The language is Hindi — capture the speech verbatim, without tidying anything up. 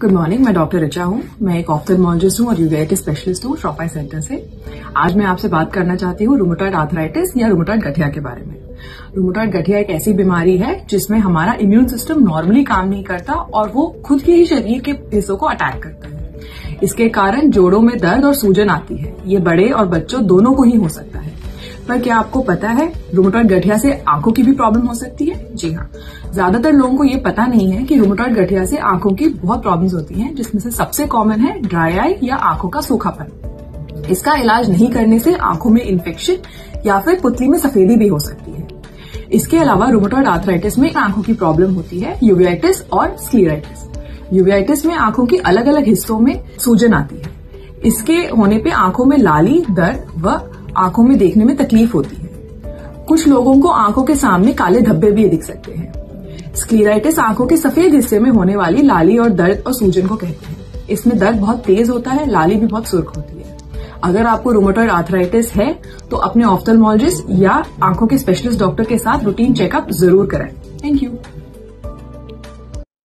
गुड मॉर्निंग, मैं डॉक्टर ऋचा हूँ। मैं एक ऑफ्थल्मोलॉजिस्ट हूँ और यूवेटिस स्पेशलिस्ट हूँ शॉपाई सेंटर से। आज मैं आपसे बात करना चाहती हूँ रूमेटॉइड आर्थराइटिस या रूमेटॉइड गठिया के बारे में। रूमेटॉइड गठिया एक ऐसी बीमारी है जिसमें हमारा इम्यून सिस्टम नॉर्मली काम नहीं करता और वो खुद के ही शरीर के हिस्सों को अटैक करता है। इसके कारण जोड़ों में दर्द और सूजन आती है। ये बड़े और बच्चों दोनों को ही हो सकता है। पर क्या आपको पता है रूमेटॉइड गठिया से आंखों की भी प्रॉब्लम हो सकती है? जी हाँ, ज्यादातर लोगों को ये पता नहीं है कि रूमेटॉइड गठिया से आंखों की बहुत प्रॉब्लम्स होती हैं, जिसमें से सबसे कॉमन है ड्राई आई या आंखों का सूखापन। इसका इलाज नहीं करने से आंखों में इन्फेक्शन या फिर पुतली में सफेदी भी हो सकती है। इसके अलावा रूमेटॉइड आर्थराइटिस में आंखों की प्रॉब्लम होती है यूवेटिस और स्क्लेराइटिस। यूवेटिस में आंखों के अलग अलग हिस्सों में सूजन आती है। इसके होने पे आंखों में लाली, दर्द व आंखों में देखने में तकलीफ होती है। कुछ लोगों को आंखों के सामने काले धब्बे भी दिख सकते हैं। स्क्लेराइटिस आंखों के सफेद हिस्से में होने वाली लाली और दर्द और सूजन को कहते हैं। इसमें दर्द बहुत तेज होता है, लाली भी बहुत सुर्ख होती है। अगर आपको रूमेटॉइड आर्थराइटिस है तो अपने ऑफ्थल्मोलॉजिस्ट या आंखों के स्पेशलिस्ट डॉक्टर के साथ रूटीन चेकअप जरूर कराएं। Thank you.